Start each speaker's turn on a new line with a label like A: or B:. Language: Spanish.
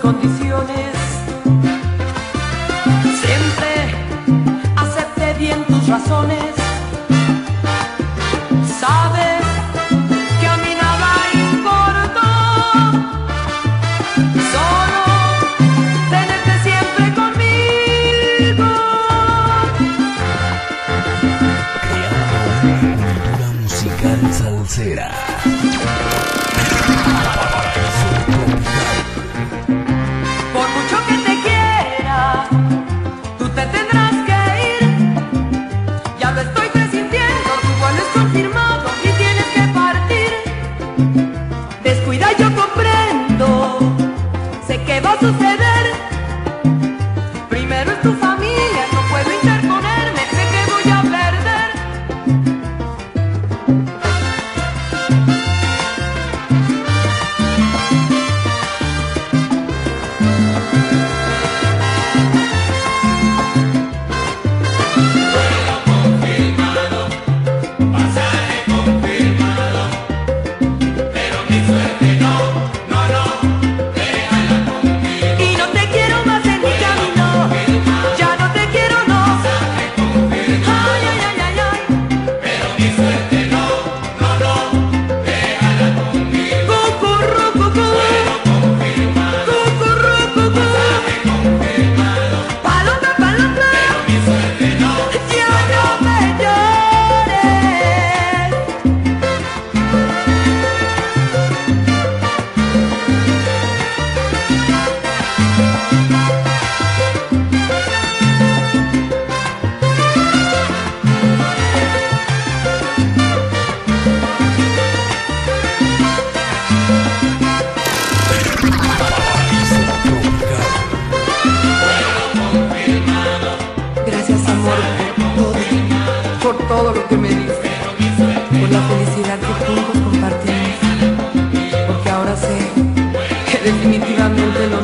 A: condiciones. Siempre acepté bien tus razones. Sabes que a mí nada importa, solo tenerte siempre conmigo.
B: Creando una cultura musical salsera.
A: Por mucho que te quiera, tú te tendrás que ir. Ya lo estoy presintiendo, tu vuelo es confirmado y tienes que partir. Descuida, yo comprendo, sé que va a suceder. Primero es tu familia, no puedo interponerme, sé que voy a perder. Y no te quiero más en mi camino, ya no te quiero, no. Ay, ay, ay, ay, ay. Cucurrucucú, cucurrucucú. Paloma, paloma, ya no me llores. Gracias, amor, por todo lo que me diste, por la felicidad que juntos compartimos, porque ahora sé que definitivamente no